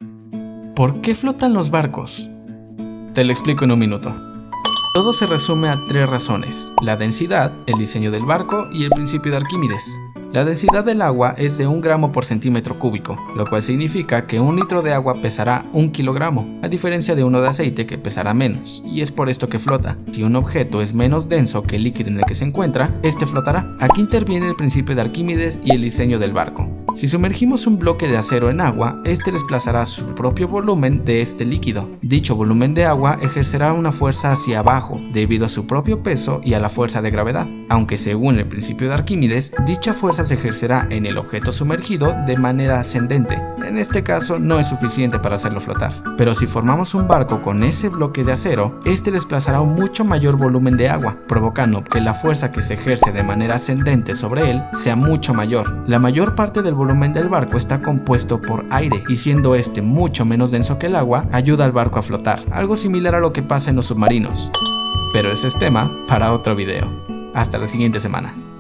¿Por qué flotan los barcos? Te lo explico en un minuto. Todo se resume a 3 razones: la densidad, el diseño del barco y el principio de Arquímedes. La densidad del agua es de 1 gramo por centímetro cúbico, lo cual significa que 1 litro de agua pesará 1 kilogramo, a diferencia de 1 de aceite que pesará menos, y es por esto que flota. Si un objeto es menos denso que el líquido en el que se encuentra, este flotará. Aquí interviene el principio de Arquímedes y el diseño del barco. Si sumergimos un bloque de acero en agua, este desplazará su propio volumen de este líquido. Dicho volumen de agua ejercerá una fuerza hacia abajo, debido a su propio peso y a la fuerza de gravedad, aunque según el principio de Arquímedes, dicha fuerza se ejercerá en el objeto sumergido de manera ascendente. En este caso no es suficiente para hacerlo flotar, pero si formamos un barco con ese bloque de acero, este desplazará un mucho mayor volumen de agua, provocando que la fuerza que se ejerce de manera ascendente sobre él sea mucho mayor. La mayor parte del volumen del barco está compuesto por aire, y siendo este mucho menos denso que el agua, ayuda al barco a flotar, algo similar a lo que pasa en los submarinos. Pero ese es tema para otro video. Hasta la siguiente semana.